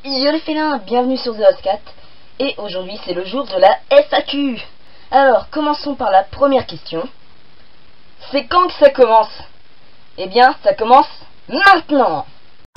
Yo les félins, bienvenue sur The House Cat. Et aujourd'hui c'est le jour de la FAQ. Alors commençons par la première question. C'est quand que ça commence? Eh bien ça commence maintenant.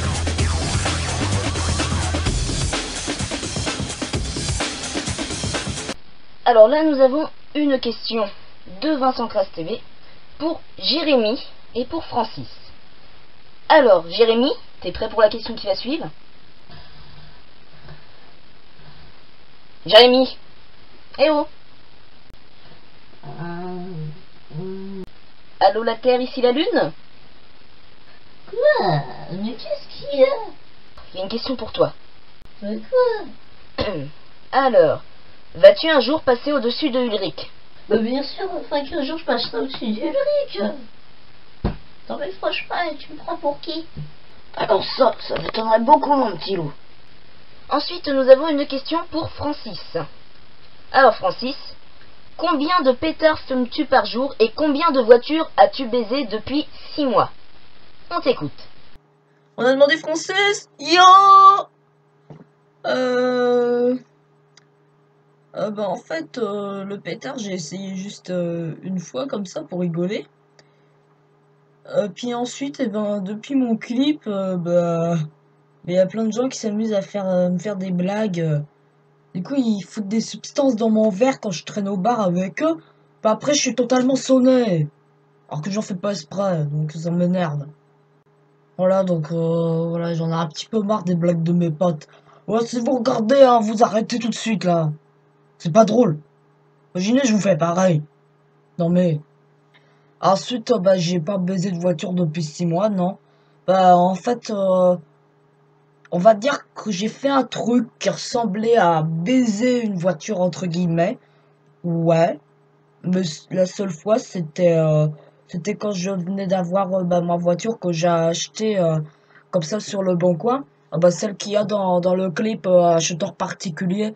Alors là nous avons une question de Vincent Crass TV pour Jérémy et pour Francis. Alors Jérémy, t'es prêt pour la question qui va suivre? Jérémy. Eh oh. Allô la Terre, ici la Lune? Quoi? Mais qu'est-ce qu'il y a? Il y a une question pour toi. Mais quoi? Alors, vas-tu un jour passer au-dessus de Ulrich? Bah bien sûr, enfin qu'un jour je passerai au-dessus d'Ulrich. Non mais franchement, tu me prends pour qui? Alors ça m'étonnerait beaucoup mon petit loup. Ensuite, nous avons une question pour Francis. Alors Francis, combien de pétards fumes-tu par jour et combien de voitures as-tu baisé depuis 6 mois? On t'écoute. On a demandé Francis. Yo. En fait, le pétard, j'ai essayé juste une fois comme ça pour rigoler. Puis ensuite, depuis mon clip, il y a plein de gens qui s'amusent à me faire des blagues. Du coup, ils foutent des substances dans mon verre quand je traîne au bar avec eux. Bah après, je suis totalement sonné. Alors que j'en fais pas exprès, donc ça m'énerve. Voilà, donc voilà, j'en ai un petit peu marre des blagues de mes potes. Ouais, si vous regardez, hein, vous arrêtez tout de suite, là. C'est pas drôle. Imaginez, je vous fais pareil. Non mais... Ensuite, j'ai pas baisé de voiture depuis 6 mois, non. En fait, on va dire que j'ai fait un truc qui ressemblait à baiser une voiture, entre guillemets. Ouais. Mais la seule fois, c'était quand je venais d'avoir ma voiture que j'ai achetée comme ça sur le bon coin. Celle qu'il y a dans le clip acheteur particulier.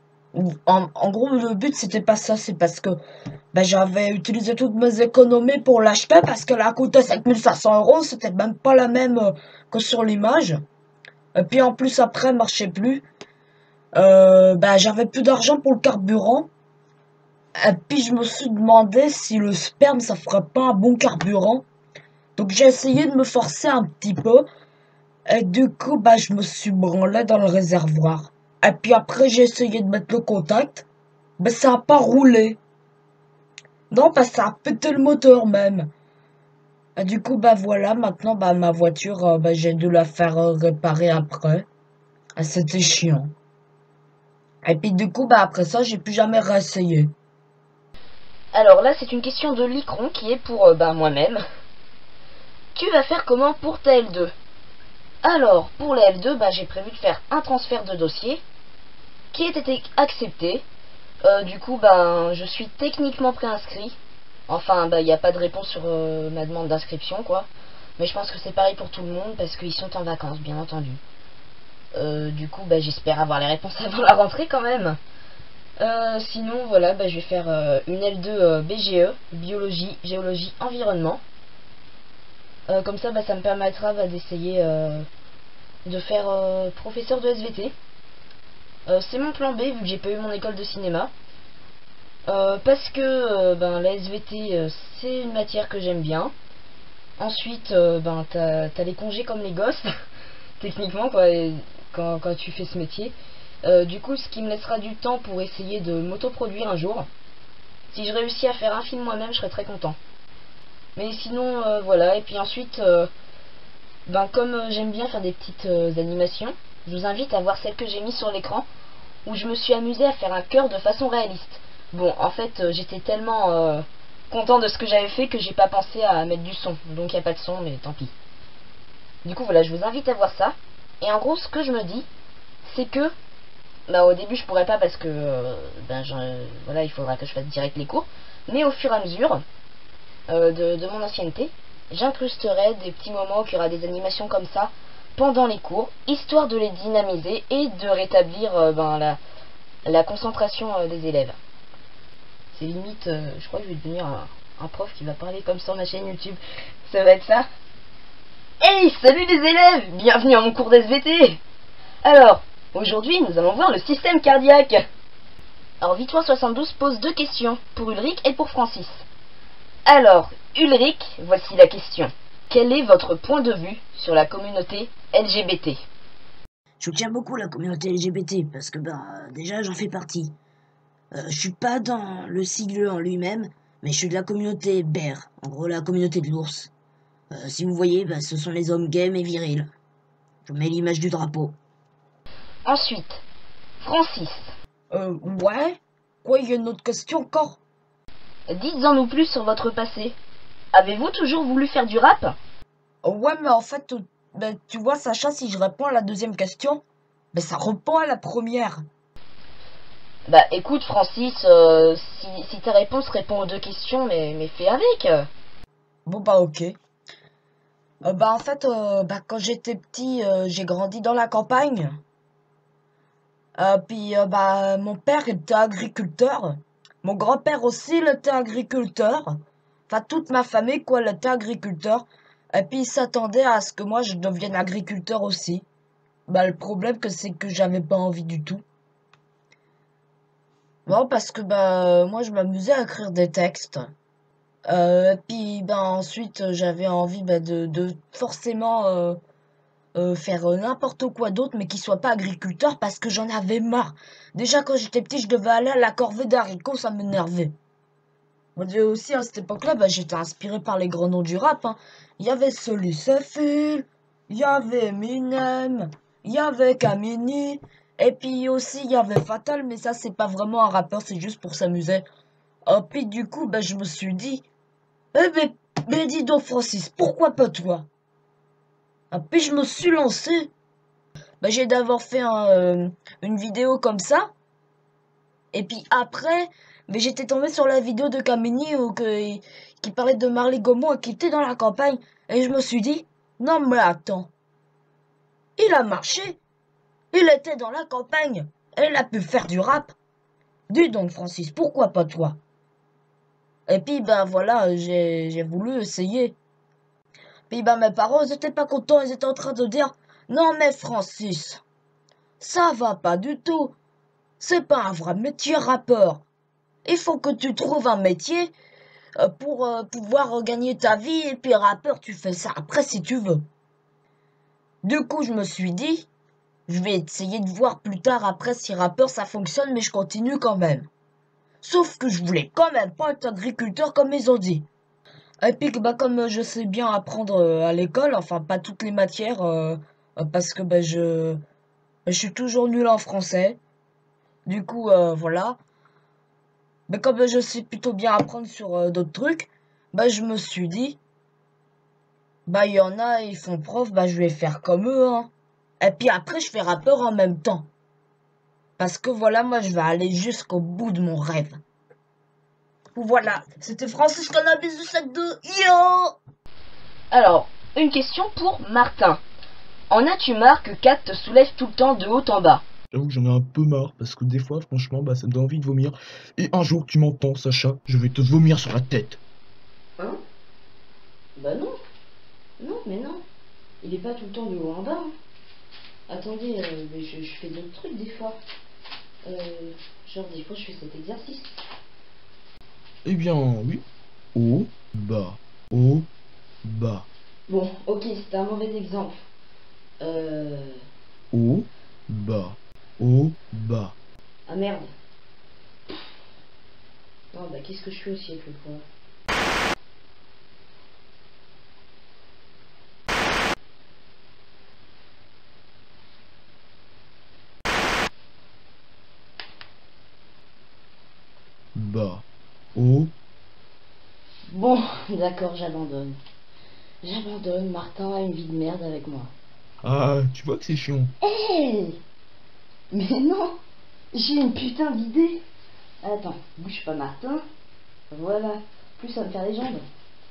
En gros, le but, c'était pas ça. C'est parce que j'avais utilisé toutes mes économies pour l'acheter parce qu'elle a coûté 5500 €. C'était même pas la même que sur l'image. Et puis en plus, après, elle marchait plus. J'avais plus d'argent pour le carburant. Et puis je me suis demandé si le sperme ça ferait pas un bon carburant. Donc j'ai essayé de me forcer un petit peu. Et du coup je me suis branlé dans le réservoir. Et puis après j'ai essayé de mettre le contact. Ça a pas roulé. Non, ça a pété le moteur même. Et du coup voilà, maintenant ma voiture j'ai dû la faire réparer après. Et c'était chiant. Et puis du coup après ça j'ai plus jamais réessayé. Alors là, c'est une question de Licron qui est pour moi-même. Tu vas faire comment pour ta L2? Alors, pour la L2, j'ai prévu de faire un transfert de dossier qui a été accepté. Du coup, je suis techniquement préinscrit. Enfin, il n'y a pas de réponse sur ma demande d'inscription, quoi. Mais je pense que c'est pareil pour tout le monde parce qu'ils sont en vacances, bien entendu. Du coup, j'espère avoir les réponses avant la rentrée quand même. Sinon voilà, je vais faire une L2 BGE, biologie, géologie, environnement. Comme ça ça me permettra d'essayer de faire professeur de SVT. C'est mon plan B vu que j'ai pas eu mon école de cinéma. Parce que la SVT c'est une matière que j'aime bien. Ensuite t'as les congés comme les gosses techniquement quoi, quand tu fais ce métier. Du coup, ce qui me laissera du temps pour essayer de m'autoproduire un jour. Si je réussis à faire un film moi-même, je serai très content. Mais sinon, voilà. Et puis ensuite, comme j'aime bien faire des petites animations, je vous invite à voir celle que j'ai mise sur l'écran, où je me suis amusée à faire un cœur de façon réaliste. Bon, en fait, j'étais tellement content de ce que j'avais fait que j'ai pas pensé à mettre du son. Donc il n'y a pas de son, mais tant pis. Du coup, voilà, je vous invite à voir ça. Et en gros, ce que je me dis, c'est que au début je pourrais pas parce que voilà, il faudra que je fasse direct les cours, mais au fur et à mesure de mon ancienneté, j'incrusterai des petits moments où il y aura des animations comme ça pendant les cours, histoire de les dynamiser et de rétablir la concentration des élèves. C'est limite, je crois que je vais devenir un prof qui va parler comme sur ma chaîne YouTube. Ça va être ça. Hey, salut les élèves, bienvenue à mon cours d'SVT. Alors, Aujourd'hui, nous allons voir le système cardiaque. Alors, Victoire72 pose 2 questions, pour Ulrich et pour Francis. Alors, Ulrich, voici la question. Quel est votre point de vue sur la communauté LGBT? Je soutiens beaucoup la communauté LGBT parce que déjà j'en fais partie. Je suis pas dans le sigle en lui-même, mais je suis de la communauté bear, en gros la communauté de l'ours. Si vous voyez, ce sont les hommes gays mais virils. Je mets l'image du drapeau. Ensuite, Francis. Ouais? Quoi, il y a une autre question encore? Dites-en nous plus sur votre passé. Avez-vous toujours voulu faire du rap? Ouais, mais en fait, tu vois, Sacha, si je réponds à la deuxième question, ça répond à la première. Bah écoute Francis, si ta réponse répond aux 2 questions, mais fais avec. Bon ok. En fait, quand j'étais petit, j'ai grandi dans la campagne. Puis mon père était agriculteur. Mon grand-père aussi, il était agriculteur. Enfin, toute ma famille, quoi, elle était agriculteur. Et puis, ils s'attendaient à ce que moi, je devienne agriculteur aussi. Le problème, c'est que j'avais pas envie du tout. Non, parce que, moi, je m'amusais à écrire des textes. Puis, ensuite, j'avais envie, de forcément faire n'importe quoi d'autre, mais qui soit pas agriculteur, parce que j'en avais marre. Déjà, quand j'étais petit, je devais aller à la corvée d'haricots, ça m'énervait. Moi, aussi, à cette époque-là, j'étais inspiré par les grands noms du rap, hein. Il y avait Solusefil, il y avait Eminem, il y avait Kamini, et puis aussi, il y avait Fatal, mais ça, c'est pas vraiment un rappeur, c'est juste pour s'amuser. Puis du coup, je me suis dit, mais dis donc, Francis, pourquoi pas toi? Puis je me suis lancé. J'ai d'abord fait une vidéo comme ça. Et puis après, j'étais tombé sur la vidéo de Kamini qui parlait de Marley Gaumont et qui était dans la campagne. Et je me suis dit, non mais attends. Il a marché. Il était dans la campagne. Et il a pu faire du rap. Dis donc Francis, pourquoi pas toi? Et puis voilà, j'ai voulu essayer. Puis mes parents, ils étaient pas contents, ils étaient en train de dire, non mais Francis, ça va pas du tout. C'est pas un vrai métier rappeur. Il faut que tu trouves un métier pour pouvoir gagner ta vie et puis rappeur, tu fais ça après si tu veux. Du coup, je me suis dit, je vais essayer de voir plus tard après si rappeur ça fonctionne, mais je continue quand même. Sauf que je voulais quand même pas être agriculteur comme ils ont dit. Et puis comme je sais bien apprendre à l'école, enfin pas toutes les matières, parce que je suis toujours nul en français. Du coup, voilà. Mais comme je sais plutôt bien apprendre sur d'autres trucs, je me suis dit, il y en a, ils font prof, je vais faire comme eux, hein. Et puis après, je fais rappeur en même temps. Parce que voilà, moi, je vais aller jusqu'au bout de mon rêve. Voilà, c'était Francis Cannabis du sac de Yo! Alors, une question pour Martin. En as-tu marre que Kat te soulève tout le temps de haut en bas? J'avoue que j'en ai un peu marre parce que des fois, franchement, ça me donne envie de vomir. Et un jour, tu m'entends, Sacha, je vais te vomir sur la tête. Hein? Non. Non, mais non. Il est pas tout le temps de haut en bas. Hein. Attendez, mais je fais d'autres trucs des fois. Genre des fois je fais cet exercice. Eh bien, oui. Haut, bas, haut, bas. Bon, ok, c'était un mauvais exemple. Haut, bas, haut, bas. Ah merde. Non, qu'est-ce que je fais aussi avec le poids? Bas, haut. Bon, d'accord, j'abandonne. J'abandonne, Martin a une vie de merde avec moi. Ah, tu vois que c'est chiant. Hé Mais non, j'ai une putain d'idée. Attends, bouge pas Martin. Voilà, plus ça va me faire les jambes.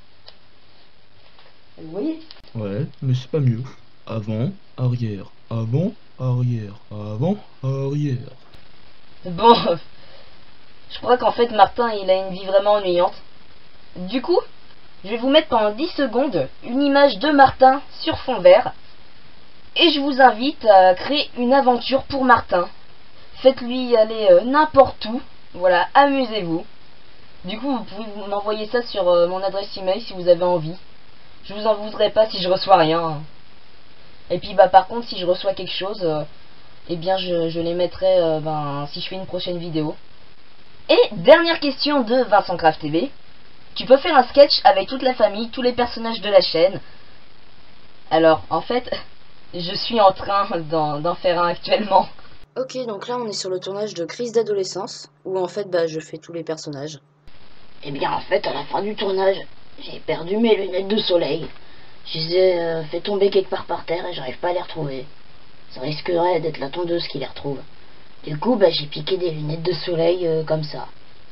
Vous voyez? Ouais, mais c'est pas mieux. Avant, arrière, avant, arrière, avant, arrière. Bon, je crois qu'en fait Martin il a une vie vraiment ennuyante. Du coup, je vais vous mettre pendant 10 secondes une image de Martin sur fond vert. Et je vous invite à créer une aventure pour Martin. Faites-lui aller n'importe où. Voilà, amusez-vous. Du coup, vous pouvez m'envoyer ça sur mon adresse email si vous avez envie. Je vous en voudrais pas si je reçois rien. Et puis bah par contre, si je reçois quelque chose, eh bien je les mettrai si je fais une prochaine vidéo. Et dernière question de Vincent Craft TV. Tu peux faire un sketch avec toute la famille, tous les personnages de la chaîne. Alors, en fait, je suis en train d'en faire un actuellement. Ok, donc là on est sur le tournage de Crise d'adolescence, où en fait je fais tous les personnages. Eh bien, en fait, à la fin du tournage, j'ai perdu mes lunettes de soleil. Je les ai fait tomber quelque part par terre et j'arrive pas à les retrouver. Ça risquerait d'être la tondeuse qui les retrouve. Du coup, j'ai piqué des lunettes de soleil comme ça.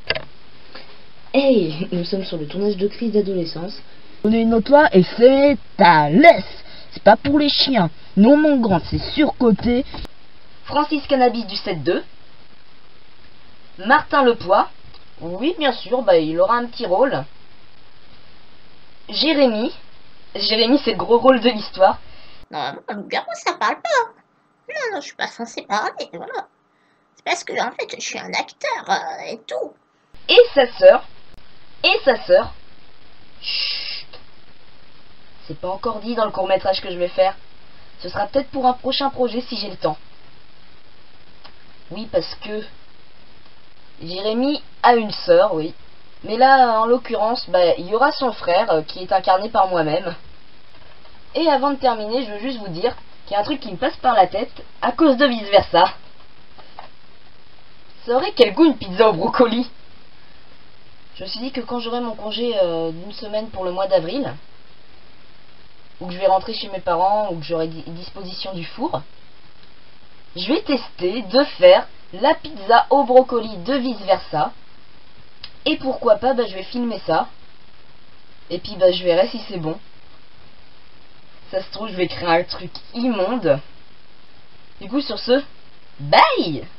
Hey, nous sommes sur le tournage de Crise d'adolescence. Donnez-nous-toi et c'est ta laisse. C'est pas pour les chiens. Non, mon grand, c'est surcoté. Francis Cannabis du 7-2. Martin Lepoix. Oui, bien sûr, il aura un petit rôle. Jérémy. Jérémy, c'est le gros rôle de l'histoire. Non, un loup-garou, ça parle pas. Non, je suis pas censé parler, voilà. C'est parce que, en fait, je suis un acteur et tout. Et sa sœur. Et sa sœur. Chut. C'est pas encore dit dans le court-métrage que je vais faire. Ce sera peut-être pour un prochain projet si j'ai le temps. Oui, parce que Jérémy a une sœur, oui. Mais là, en l'occurrence, il y aura son frère qui est incarné par moi-même. Et avant de terminer, je veux juste vous dire qu'il y a un truc qui me passe par la tête à cause de Vice Versa. Ça aurait quel goût une pizza au brocoli? Je me suis dit que quand j'aurai mon congé d'une semaine pour le mois d'avril, ou que je vais rentrer chez mes parents, ou que j'aurai disposition du four, je vais tester de faire la pizza au brocoli de Vice Versa. Et pourquoi pas, je vais filmer ça. Et puis je verrai si c'est bon. Ça se trouve, je vais créer un truc immonde. Du coup, sur ce, bye!